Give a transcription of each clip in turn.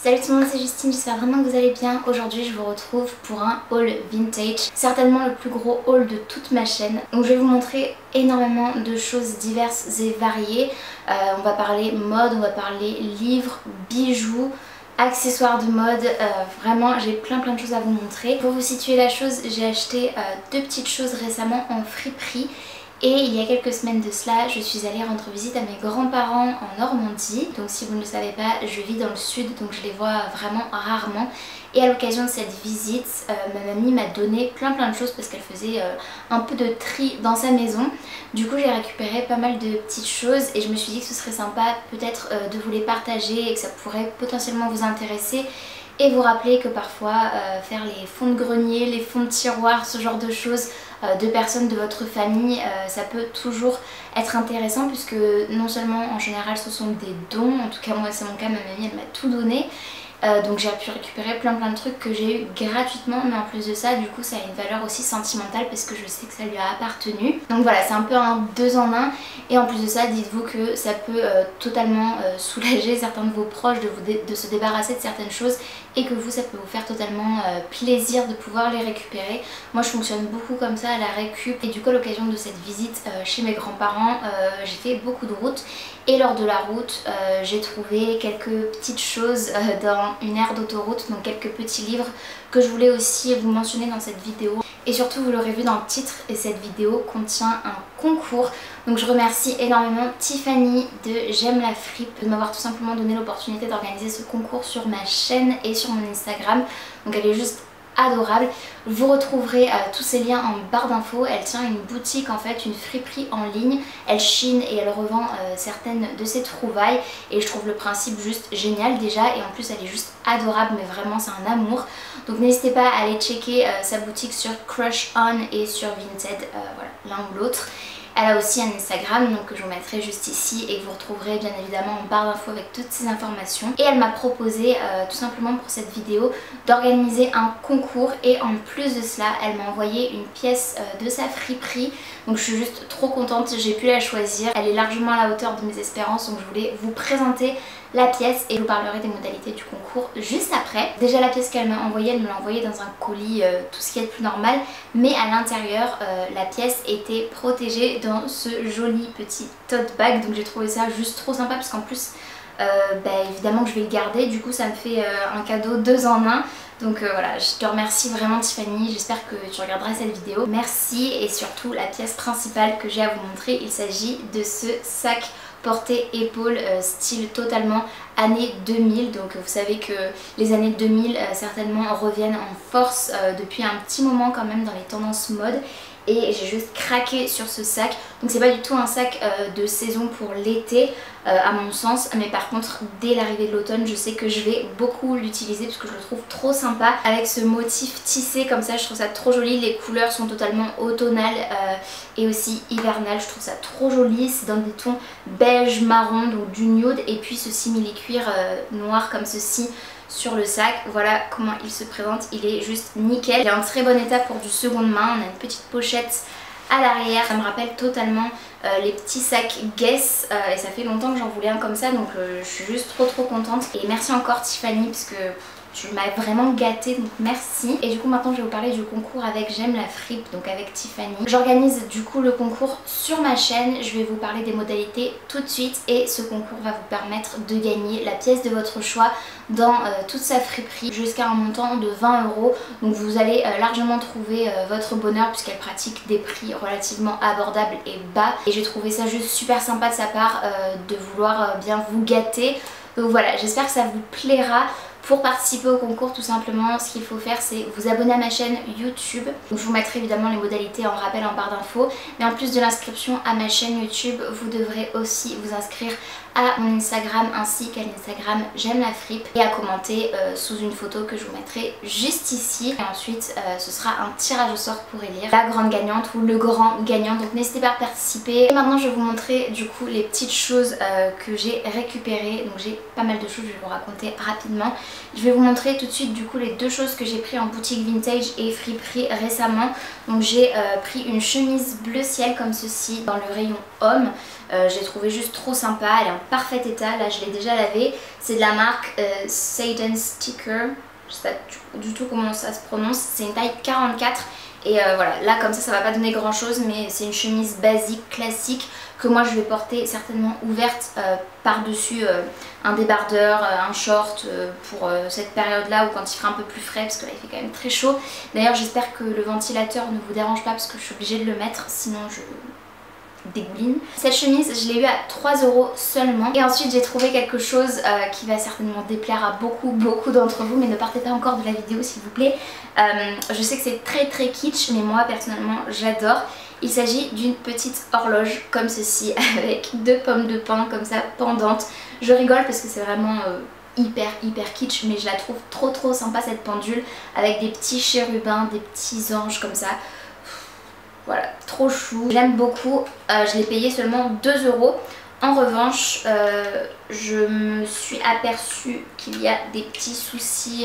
Salut tout le monde, c'est Justine, j'espère vraiment que vous allez bien. Aujourd'hui je vous retrouve pour un haul vintage, certainement le plus gros haul de toute ma chaîne. Donc je vais vous montrer énormément de choses diverses et variées. On va parler mode, on va parler livres, bijoux, accessoires de mode, vraiment j'ai plein de choses à vous montrer. Pour vous situer la chose, j'ai acheté deux petites choses récemment en friperie. Et il y a quelques semaines de cela, je suis allée rendre visite à mes grands-parents en Normandie. Donc si vous ne le savez pas, je vis dans le sud, donc je les vois vraiment rarement. Et à l'occasion de cette visite, ma mamie m'a donné plein de choses parce qu'elle faisait un peu de tri dans sa maison. Du coup j'ai récupéré pas mal de petites choses et je me suis dit que ce serait sympa peut-être de vous les partager et que ça pourrait potentiellement vous intéresser. Et vous rappeler que parfois faire les fonds de grenier, les fonds de tiroir, ce genre de choses de personnes de votre famille, ça peut toujours être intéressant puisque non seulement en général ce sont des dons, en tout cas moi c'est mon cas, ma mamie elle m'a tout donné. Donc j'ai pu récupérer plein de trucs que j'ai eu gratuitement, mais en plus de ça du coup ça a une valeur aussi sentimentale parce que je sais que ça lui a appartenu. Donc voilà, c'est un peu un 2 en 1 et en plus de ça dites-vous que ça peut totalement soulager certains de vos proches de se débarrasser de certaines choses et que vous ça peut vous faire totalement plaisir de pouvoir les récupérer. Moi je fonctionne beaucoup comme ça à la récup et du coup à l'occasion de cette visite chez mes grands-parents j'ai fait beaucoup de routes. Et lors de la route, j'ai trouvé quelques petites choses dans une aire d'autoroute, donc quelques petits livres que je voulais aussi vous mentionner dans cette vidéo. Et surtout, vous l'aurez vu dans le titre, et cette vidéo contient un concours. Donc je remercie énormément Tiffany de J'aime la fripe de m'avoir tout simplement donné l'opportunité d'organiser ce concours sur ma chaîne et sur mon Instagram. Donc elle est juste adorable. Vous retrouverez tous ces liens en barre d'infos. Elle tient une boutique en fait, une friperie en ligne. Elle chine et elle revend certaines de ses trouvailles et je trouve le principe juste génial déjà et en plus elle est juste adorable, mais vraiment c'est un amour. Donc n'hésitez pas à aller checker sa boutique sur Crush On et sur Vinted, voilà, l'un ou l'autre. Elle a aussi un Instagram donc que je vous mettrai juste ici et que vous retrouverez bien évidemment en barre d'infos avec toutes ces informations. Et elle m'a proposé tout simplement pour cette vidéo d'organiser un concours et en plus de cela elle m'a envoyé une pièce de sa friperie. Donc je suis juste trop contente, j'ai pu la choisir. Elle est largement à la hauteur de mes espérances donc je voulais vous présenter la pièce et je vous parlerai des modalités du concours juste après. Déjà la pièce qu'elle m'a envoyée, elle me l'a envoyée dans un colis, tout ce qui est de plus normal, mais à l'intérieur la pièce était protégée dans ce joli petit tote bag, donc j'ai trouvé ça juste trop sympa parce qu'en plus évidemment que je vais le garder, du coup ça me fait un cadeau 2 en 1. Donc voilà, je te remercie vraiment Tiffany, j'espère que tu regarderas cette vidéo. Merci et surtout la pièce principale que j'ai à vous montrer, il s'agit de ce sac porté-épaule style totalement années 2000. Donc vous savez que les années 2000 certainement reviennent en force depuis un petit moment quand même dans les tendances mode. Et j'ai juste craqué sur ce sac. Donc c'est pas du tout un sac de saison pour l'été à mon sens, mais par contre dès l'arrivée de l'automne je sais que je vais beaucoup l'utiliser parce que je le trouve trop sympa avec ce motif tissé comme ça. Je trouve ça trop joli, les couleurs sont totalement automnales et aussi hivernales, je trouve ça trop joli. C'est dans des tons beige, marron, donc du nude et puis ce simili-cuir noir comme ceci sur le sac. Voilà comment il se présente, il est juste nickel. Il est en très bon état pour du seconde main, on a une petite pochette à l'arrière, ça me rappelle totalement les petits sacs Guess et ça fait longtemps que j'en voulais un comme ça donc je suis juste trop contente et merci encore Tiffany parce que tu m'as vraiment gâtée donc merci. Et du coup maintenant je vais vous parler du concours avec J'aime la fripe, donc avec Tiffany. J'organise du coup le concours sur ma chaîne, je vais vous parler des modalités tout de suite et ce concours va vous permettre de gagner la pièce de votre choix dans toute sa friperie jusqu'à un montant de 20 €. Donc vous allez largement trouver votre bonheur puisqu'elle pratique des prix relativement abordables et bas et j'ai trouvé ça juste super sympa de sa part de vouloir bien vous gâter. Donc voilà, j'espère que ça vous plaira. Pour participer au concours tout simplement ce qu'il faut faire c'est vous abonner à ma chaîne YouTube. Donc, je vous mettrai évidemment les modalités en rappel en barre d'infos. Mais en plus de l'inscription à ma chaîne YouTube, vous devrez aussi vous inscrire à mon Instagram ainsi qu'à l'Instagram J'aime la fripe et à commenter sous une photo que je vous mettrai juste ici. Et ensuite ce sera un tirage au sort pour élire la grande gagnante ou le grand gagnant. Donc n'hésitez pas à participer. Et maintenant je vais vous montrer du coup les petites choses que j'ai récupérées. Donc j'ai pas mal de choses, je vais vous raconter rapidement. Je vais vous montrer tout de suite du coup les deux choses que j'ai pris en boutique vintage et friperie récemment. Donc j'ai pris une chemise bleu ciel comme ceci dans le rayon homme. J'ai trouvé juste trop sympa, elle est en parfait état, là je l'ai déjà lavée. C'est de la marque Seiden Sticker, je sais pas du tout comment ça se prononce, c'est une taille 44. Et voilà, là comme ça va pas donner grand chose, mais c'est une chemise basique, classique, que moi je vais porter certainement ouverte par-dessus un débardeur, un short pour cette période là ou quand il fera un peu plus frais, parce que là il fait quand même très chaud. D'ailleurs j'espère que le ventilateur ne vous dérange pas parce que je suis obligée de le mettre, sinon je dégouline. Cette chemise je l'ai eu à 3 € seulement. Et ensuite j'ai trouvé quelque chose qui va certainement déplaire à beaucoup d'entre vous, mais ne partez pas encore de la vidéo s'il vous plaît. Je sais que c'est très kitsch, mais moi personnellement j'adore. Il s'agit d'une petite horloge comme ceci avec deux pommes de pin comme ça pendantes. Je rigole parce que c'est vraiment hyper kitsch, mais je la trouve trop sympa cette pendule avec des petits chérubins, des petits anges comme ça. Voilà, trop chou, j'aime beaucoup, je l'ai payé seulement 2 €. En revanche, je me suis aperçue qu'il y a des petits soucis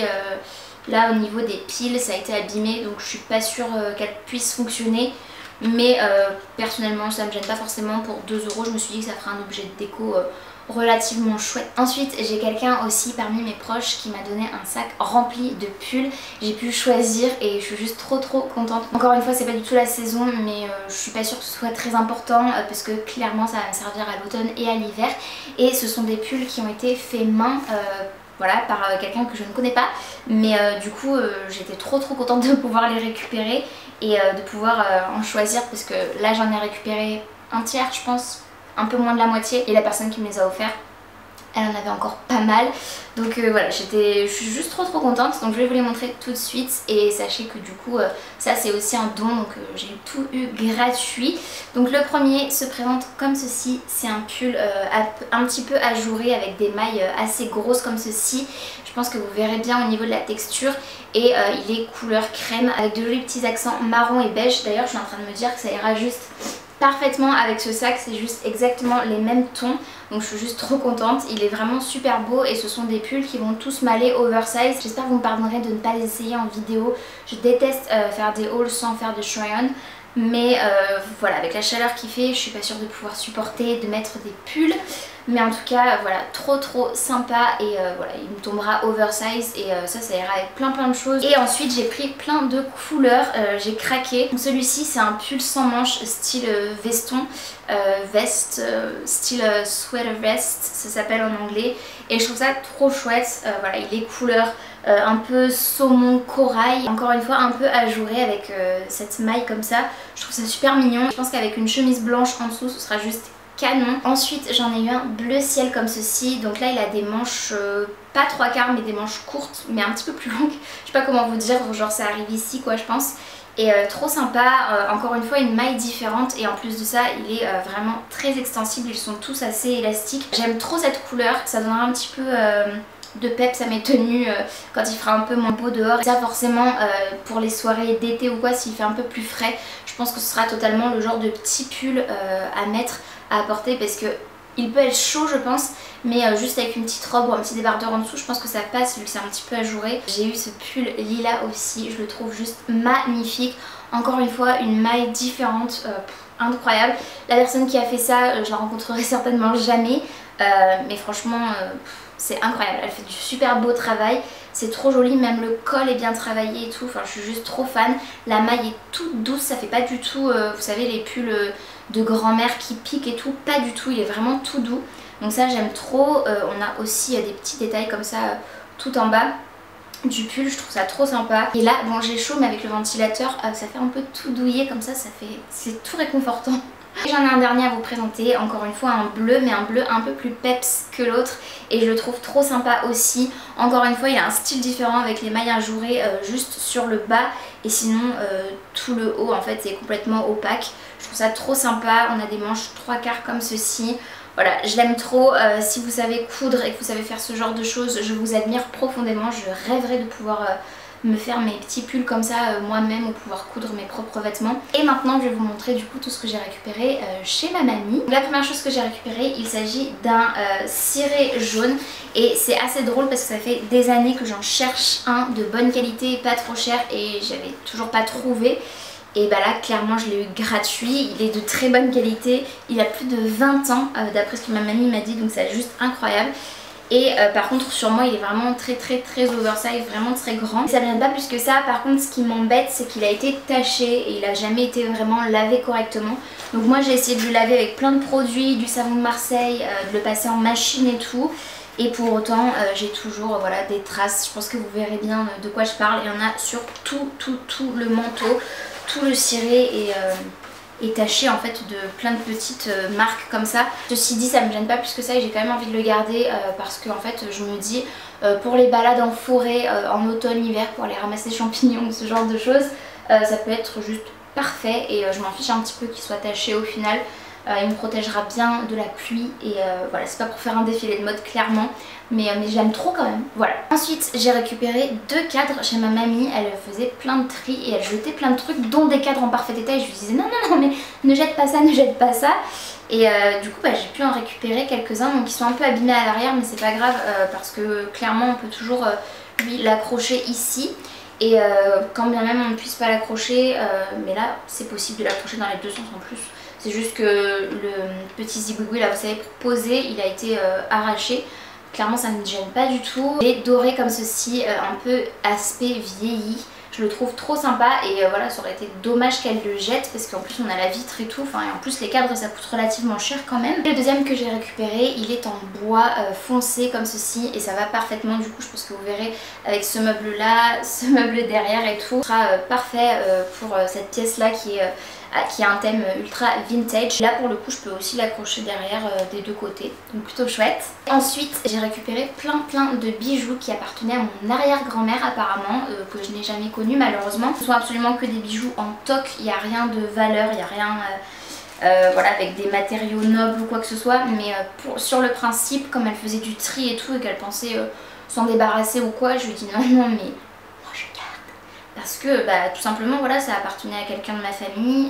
là au niveau des piles, ça a été abîmé, donc je suis pas sûre qu'elle puisse fonctionner. Mais personnellement ça me gêne pas forcément. Pour 2 €, je me suis dit que ça ferait un objet de déco relativement chouette. Ensuite j'ai quelqu'un aussi parmi mes proches qui m'a donné un sac rempli de pulls. J'ai pu choisir et je suis juste trop contente. Encore une fois c'est pas du tout la saison, mais je suis pas sûre que ce soit très important parce que clairement ça va me servir à l'automne et à l'hiver. Et ce sont des pulls qui ont été faits main voilà, par quelqu'un que je ne connais pas, mais du coup j'étais trop contente de pouvoir les récupérer et de pouvoir en choisir, parce que là j'en ai récupéré un tiers je pense, un peu moins de la moitié, et la personne qui me les a offerts elle en avait encore pas mal. Donc voilà, je suis juste trop contente. Donc je vais vous les montrer tout de suite. Et sachez que du coup ça c'est aussi un don, donc j'ai tout eu gratuit. Donc le premier se présente comme ceci. C'est un pull un petit peu ajouré avec des mailles assez grosses comme ceci. Je pense que vous verrez bien au niveau de la texture. Et il est couleur crème avec de jolis petits accents marron et beige. D'ailleurs je suis en train de me dire que ça ira juste parfaitement avec ce sac, c'est juste exactement les mêmes tons, donc je suis juste trop contente. Il est vraiment super beau et ce sont des pulls qui vont tous m'aller oversize. J'espère que vous me pardonnerez de ne pas les essayer en vidéo. Je déteste faire des hauls sans faire de try-on, mais voilà, avec la chaleur qu'il fait je suis pas sûre de pouvoir supporter de mettre des pulls. Mais en tout cas voilà, trop sympa. Et voilà, il me tombera oversize et ça ira avec plein de choses. Et ensuite j'ai pris plein de couleurs, j'ai craqué. Celui-ci c'est un pull sans manches style veston, veste, style sweater vest ça s'appelle en anglais. Et je trouve ça trop chouette. Voilà, il est couleur un peu saumon corail, encore une fois un peu ajouré avec cette maille comme ça. Je trouve ça super mignon. Je pense qu'avec une chemise blanche en dessous ce sera juste canon. Ensuite j'en ai eu un bleu ciel comme ceci. Donc là il a des manches pas 3/4 mais des manches courtes mais un petit peu plus longues. Je sais pas comment vous dire, genre ça arrive ici quoi je pense. Et trop sympa, encore une fois une maille différente, et en plus de ça il est vraiment très extensible, ils sont tous assez élastiques. J'aime trop cette couleur, ça donnera un petit peu de peps à mes tenues quand il fera un peu moins beau dehors. Et ça forcément pour les soirées d'été ou quoi, s'il fait un peu plus frais, je pense que ce sera totalement le genre de petit pull à mettre, à porter, parce que il peut être chaud je pense, mais juste avec une petite robe ou un petit débardeur en dessous je pense que ça passe vu que c'est un petit peu ajouré. J'ai eu ce pull lilas aussi, je le trouve juste magnifique. Encore une fois une maille différente, incroyable. La personne qui a fait ça je la rencontrerai certainement jamais, mais franchement c'est incroyable, elle fait du super beau travail. C'est trop joli, même le col est bien travaillé et tout, enfin je suis juste trop fan. La maille est toute douce, ça fait pas du tout, vous savez les pulls de grand-mère qui piquent et tout, pas du tout, il est vraiment tout doux. Donc ça j'aime trop. On a aussi des petits détails comme ça tout en bas du pull, je trouve ça trop sympa. Et là bon j'ai chaud, mais avec le ventilateur ça fait un peu tout douillet comme ça, c'est tout réconfortant. J'en ai un dernier à vous présenter, encore une fois un bleu, mais un bleu un peu plus peps que l'autre, et je le trouve trop sympa aussi. Encore une fois il a un style différent avec les mailles ajourées juste sur le bas, et sinon tout le haut en fait c'est complètement opaque. Je trouve ça trop sympa, on a des manches 3/4 comme ceci. Voilà, je l'aime trop. Si vous savez coudre et que vous savez faire ce genre de choses, je vous admire profondément. Je rêverais de pouvoir me faire mes petits pulls comme ça moi-même ou pouvoir coudre mes propres vêtements. Et maintenant je vais vous montrer du coup tout ce que j'ai récupéré chez ma mamie. Donc, la première chose que j'ai récupérée, il s'agit d'un ciré jaune et c'est assez drôle parce que ça fait des années que j'en cherche un de bonne qualité, pas trop cher et j'avais toujours pas trouvé. Et bah là clairement je l'ai eu gratuit, il est de très bonne qualité, il a plus de 20 ans d'après ce que ma mamie m'a dit, donc c'est juste incroyable. Et par contre sur moi il est vraiment très oversize, vraiment très grand. Ça ne vient pas plus que ça. Par contre ce qui m'embête c'est qu'il a été taché et il a jamais été vraiment lavé correctement. Donc moi j'ai essayé de le laver avec plein de produits, du savon de Marseille, de le passer en machine et tout. Et pour autant j'ai toujours voilà, des traces, je pense que vous verrez bien de quoi je parle. Il y en a sur tout le manteau, tout le ciré est taché en fait de plein de petites marques comme ça. Ceci dit ça me gêne pas plus que ça et j'ai quand même envie de le garder parce que en fait je me dis pour les balades en forêt en automne, hiver, pour aller ramasser des champignons ou ce genre de choses, ça peut être juste parfait et je m'en fiche un petit peu qu'il soit taché au final. Il me protégera bien de la pluie et voilà, c'est pas pour faire un défilé de mode clairement, mais j'aime trop quand même, voilà. Ensuite j'ai récupéré 2 cadres chez ma mamie, elle faisait plein de tri et elle jetait plein de trucs dont des cadres en parfait état et je lui disais non mais ne jette pas ça, ne jette pas ça. Et du coup j'ai pu en récupérer quelques-uns, donc ils sont un peu abîmés à l'arrière mais c'est pas grave parce que clairement on peut toujours lui l'accrocher ici. Et quand bien même on ne puisse pas l'accrocher, mais là c'est possible de l'accrocher dans les deux sens en plus. C'est juste que le petit zigouigoui là vous savez pour poser il a été arraché. Clairement ça ne me gêne pas du tout. Et doré comme ceci, un peu aspect vieilli. Je le trouve trop sympa et voilà, ça aurait été dommage qu'elle le jette parce qu'en plus on a la vitre et tout, enfin et en plus les cadres ça coûte relativement cher quand même. Le deuxième que j'ai récupéré, il est en bois foncé comme ceci et ça va parfaitement, du coup je pense que vous verrez avec ce meuble là, ce meuble derrière et tout, ce sera parfait pour cette pièce là qui a un thème ultra vintage. Là pour le coup je peux aussi l'accrocher derrière des deux côtés, donc plutôt chouette. Ensuite j'ai récupéré plein de bijoux qui appartenaient à mon arrière-grand-mère apparemment, que je n'ai jamais connu malheureusement. Ce sont absolument que des bijoux en toc, il n'y a rien de valeur, il n'y a rien voilà, avec des matériaux nobles ou quoi que ce soit, mais sur le principe, comme elle faisait du tri et tout et qu'elle pensait s'en débarrasser ou quoi, je lui dis non mais parce que bah, tout simplement voilà, ça appartenait à quelqu'un de ma famille,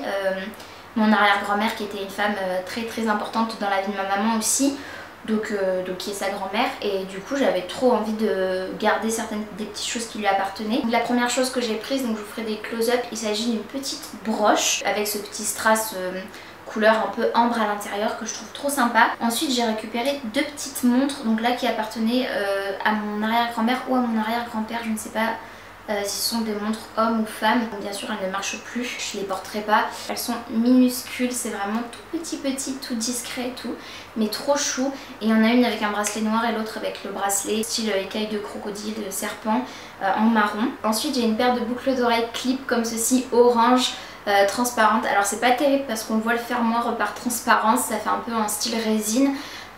mon arrière-grand-mère qui était une femme très importante dans la vie de ma maman aussi, donc qui est sa grand-mère, et du coup j'avais trop envie de garder des petites choses qui lui appartenaient. Donc, la première chose que j'ai prise, donc je vous ferai des close-up, il s'agit d'une petite broche avec ce petit strass couleur un peu ambre à l'intérieur que je trouve trop sympa. Ensuite j'ai récupéré 2 petites montres, donc là qui appartenaient à mon arrière-grand-mère ou à mon arrière-grand-père, je ne sais pas si ce sont des montres hommes ou femmes. Donc, bien sûr elles ne marchent plus, je les porterai pas. Elles sont minuscules, c'est vraiment tout petit, tout discret et tout, mais trop chou. Et il y en a une avec un bracelet noir et l'autre avec le bracelet style écaille de crocodile, de serpent en marron. Ensuite j'ai une paire de boucles d'oreilles clip comme ceci, orange, transparente. Alors c'est pas terrible parce qu'on voit le fermoir par transparence, ça fait un peu un style résine.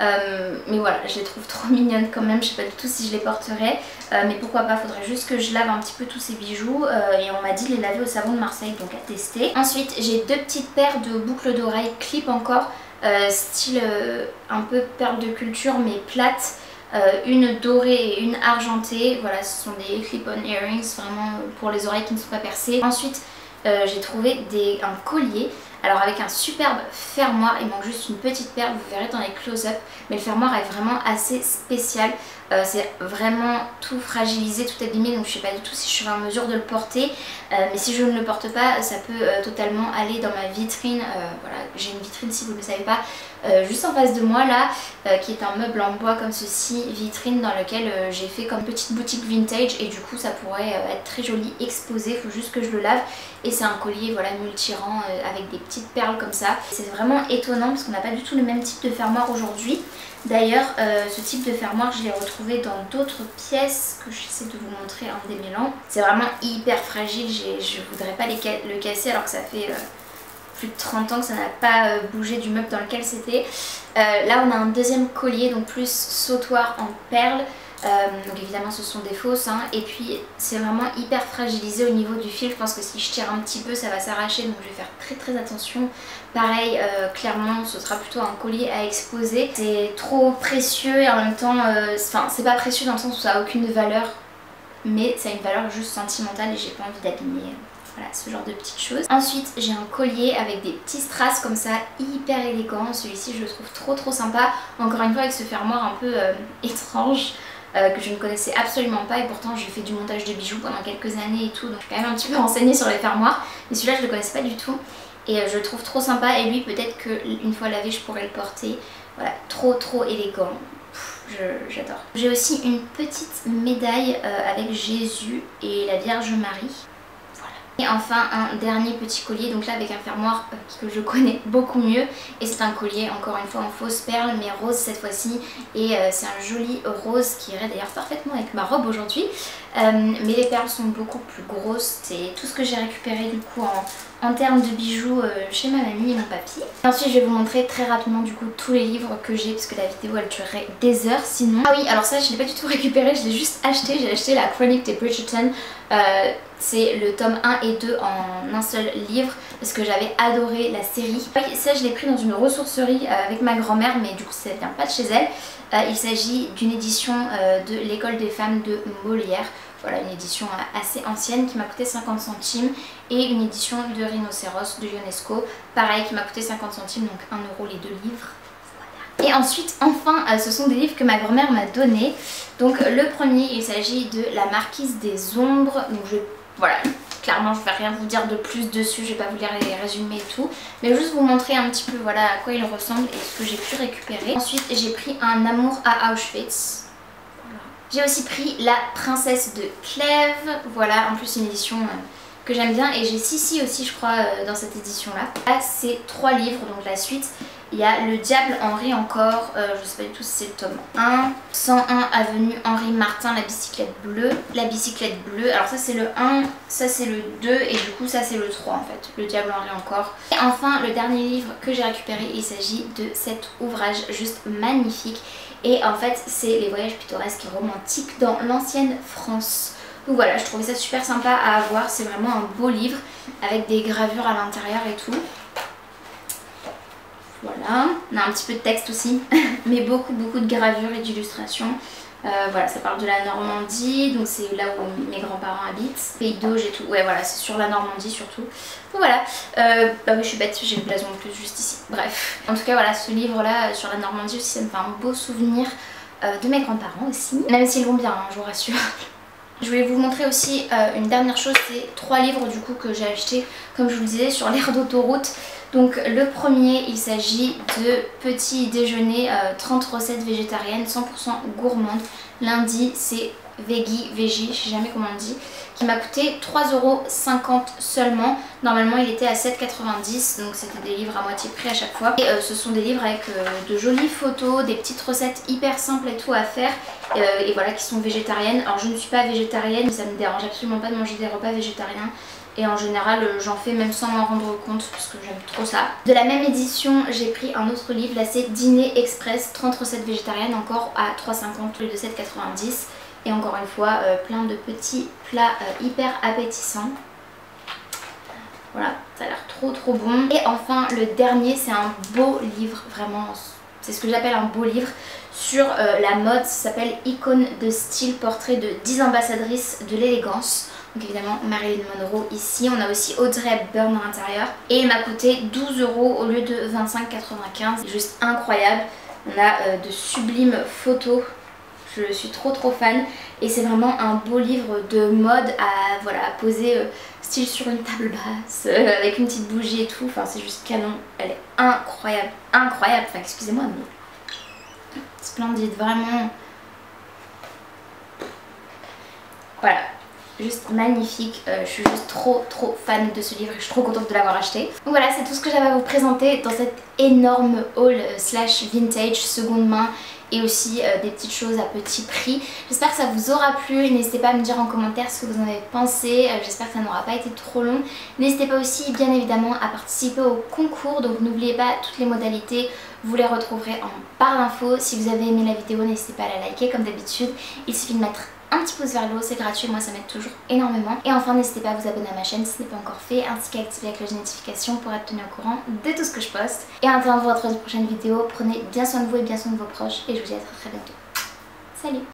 Mais voilà, je les trouve trop mignonnes quand même, je sais pas du tout si je les porterai, mais pourquoi pas, faudrait juste que je lave un petit peu tous ces bijoux et on m'a dit de les laver au savon de Marseille, donc à tester. Ensuite j'ai 2 petites paires de boucles d'oreilles clip encore, style un peu perle de culture mais plate, une dorée et une argentée. Voilà, ce sont des clip-on earrings vraiment pour les oreilles qui ne sont pas percées. Ensuite j'ai trouvé un collier, alors avec un superbe fermoir, il manque juste une petite perle, vous verrez dans les close-up, mais le fermoir est vraiment assez spécial, c'est vraiment tout fragilisé, tout abîmé, donc je sais pas du tout si je serai en mesure de le porter, mais si je ne le porte pas, ça peut totalement aller dans ma vitrine. Voilà, j'ai une vitrine si vous ne le savez pas, juste en face de moi là, qui est un meuble en bois comme ceci, vitrine dans lequel j'ai fait comme petite boutique vintage et du coup ça pourrait être très joli exposé, il faut juste que je le lave. Et c'est un collier voilà multirang avec des petites perles comme ça. C'est vraiment étonnant parce qu'on n'a pas du tout le même type de fermoir aujourd'hui. D'ailleurs ce type de fermoir je l'ai retrouvé dans d'autres pièces que j'essaie de vous montrer en démêlant. C'est vraiment hyper fragile, je voudrais pas le casser alors que ça fait plus de 30 ans que ça n'a pas bougé du meuble dans lequel c'était. Là on a un deuxième collier, donc plus sautoir en perles. Donc évidemment ce sont des fausses hein. Et puis c'est vraiment hyper fragilisé au niveau du fil, je pense que si je tire un petit peu ça va s'arracher, donc je vais faire très attention. Pareil clairement ce sera plutôt un collier à exposer, c'est trop précieux et en même temps enfin c'est pas précieux dans le sens où ça a aucune valeur mais ça a une valeur juste sentimentale et j'ai pas envie d'abîmer. Voilà, ce genre de petites choses. Ensuite, j'ai un collier avec des petits strass comme ça, hyper élégant. Celui-ci, je le trouve trop sympa. Encore une fois, avec ce fermoir un peu étrange que je ne connaissais absolument pas. Et pourtant, j'ai fait du montage de bijoux pendant quelques années et tout. Donc, je suis quand même un petit peu renseignée sur les fermoirs. Mais celui-là, je le connaissais pas du tout. Et je le trouve trop sympa. Et lui, peut-être qu'une fois lavé, je pourrais le porter. Voilà, trop élégant. J'adore. J'ai aussi une petite médaille avec Jésus et la Vierge Marie. Et enfin un dernier petit collier, donc là avec un fermoir que je connais beaucoup mieux. Et c'est un collier encore une fois en fausse perle mais rose cette fois-ci. Et c'est un joli rose qui irait d'ailleurs parfaitement avec ma robe aujourd'hui. Mais les perles sont beaucoup plus grosses. C'est tout ce que j'ai récupéré du coup en termes de bijoux chez ma mamie et mon papy. Et ensuite je vais vous montrer très rapidement du coup tous les livres que j'ai parce que la vidéo elle durerait des heures sinon. Ah oui, alors ça je l'ai pas du tout récupéré, je l'ai juste acheté. J'ai acheté la Chronique des Bridgerton. C'est le tome 1 et 2 en un seul livre parce que j'avais adoré la série. Ça je l'ai pris dans une ressourcerie avec ma grand-mère mais du coup ça vient pas de chez elle. Il s'agit d'une édition de l'école des femmes de Molière. Voilà, une édition assez ancienne qui m'a coûté 50 centimes et une édition de Rhinocéros de Ionesco, pareil qui m'a coûté 50 centimes, donc 1 € les 2 livres. Voilà. Et ensuite, enfin, ce sont des livres que ma grand-mère m'a donnés. Donc le premier, il s'agit de La Marquise des Ombres. Donc voilà, clairement je ne vais rien vous dire de plus dessus, je ne vais pas vous lire les résumés et tout. Mais juste vous montrer un petit peu voilà, à quoi il ressemble et ce que j'ai pu récupérer. Ensuite, j'ai pris Un amour à Auschwitz. J'ai aussi pris La Princesse de Clèves, voilà, en plus une édition que j'aime bien. Et j'ai Sissi aussi je crois dans cette édition là. Là c'est 3 livres, donc la suite. Il y a Le Diable Henri encore, je sais pas du tout si c'est le tome 1. 101 avenue Henri Martin, La bicyclette bleue. La bicyclette bleue, alors ça c'est le 1, ça c'est le 2 et du coup ça c'est le 3 en fait. Le Diable Henri encore. Et enfin le dernier livre que j'ai récupéré, il s'agit de cet ouvrage juste magnifique. Et en fait c'est les voyages pittoresques et romantiques dans l'ancienne France. Donc voilà, je trouvais ça super sympa à avoir, c'est vraiment un beau livre avec des gravures à l'intérieur et tout. Voilà, on a un petit peu de texte aussi, mais beaucoup de gravures et d'illustrations. Voilà, ça parle de la Normandie, donc c'est là où mes grands-parents habitent. Pays d'Auge et tout, ouais voilà, c'est sur la Normandie surtout. Donc voilà, bah oui je suis bête, j'ai le blason en plus juste ici, bref. En tout cas voilà, ce livre là sur la Normandie aussi, ça me fait un beau souvenir de mes grands-parents aussi. Même s'ils vont bien, hein, je vous rassure. Je voulais vous montrer aussi une dernière chose, c'est 3 livres du coup que j'ai acheté comme je vous le disais sur l'aire d'autoroute. Donc le premier il s'agit de Petit déjeuner 30 recettes végétariennes 100% gourmandes. Lundi c'est veggie, je sais jamais comment on dit, qui m'a coûté 3,50 € seulement. Normalement il était à 7,90 €, donc c'était des livres à moitié prix à chaque fois. Et ce sont des livres avec de jolies photos, des petites recettes hyper simples et tout à faire. Et voilà, qui sont végétariennes. Alors je ne suis pas végétarienne, mais ça me dérange absolument pas de manger des repas végétariens. Et en général j'en fais même sans m'en rendre compte parce que j'aime trop ça. De la même édition j'ai pris un autre livre, là c'est Dîner Express 30 recettes végétariennes, encore à 3,50 € au lieu de 7,90 €. Et encore une fois plein de petits plats hyper appétissants. Voilà, ça a l'air trop bon. Et enfin le dernier c'est un beau livre, vraiment c'est ce que j'appelle un beau livre sur la mode. Ça s'appelle Icône de style, portrait de 10 ambassadrices de l'élégance. Donc évidemment Marilyn Monroe ici, on a aussi Audrey Hepburn à l'intérieur. Et il m'a coûté 12 € au lieu de 25,95 €. C'est juste incroyable, on a de sublimes photos. Je suis trop fan et c'est vraiment un beau livre de mode à, voilà, à poser style sur une table basse avec une petite bougie et tout. Enfin c'est juste canon, elle est incroyable, enfin excusez-moi mais splendide, vraiment. Voilà, juste magnifique. Je suis juste trop fan de ce livre et je suis trop contente de l'avoir acheté. Donc voilà, c'est tout ce que j'avais à vous présenter dans cet énorme haul slash vintage seconde main. Et aussi des petites choses à petit prix. J'espère que ça vous aura plu. N'hésitez pas à me dire en commentaire ce que vous en avez pensé. J'espère que ça n'aura pas été trop long. N'hésitez pas aussi bien évidemment à participer au concours. Donc n'oubliez pas toutes les modalités. Vous les retrouverez en barre d'infos. Si vous avez aimé la vidéo, n'hésitez pas à la liker comme d'habitude. Il suffit de mettre un petit pouce vers le haut, c'est gratuit, moi ça m'aide toujours énormément. Et enfin n'hésitez pas à vous abonner à ma chaîne si ce n'est pas encore fait, ainsi qu'à activer la cloche de notification pour être tenu au courant de tout ce que je poste. Et en attendant de vous retrouver dans une prochaine vidéo, prenez bien soin de vous et bien soin de vos proches et je vous dis à très bientôt. Salut!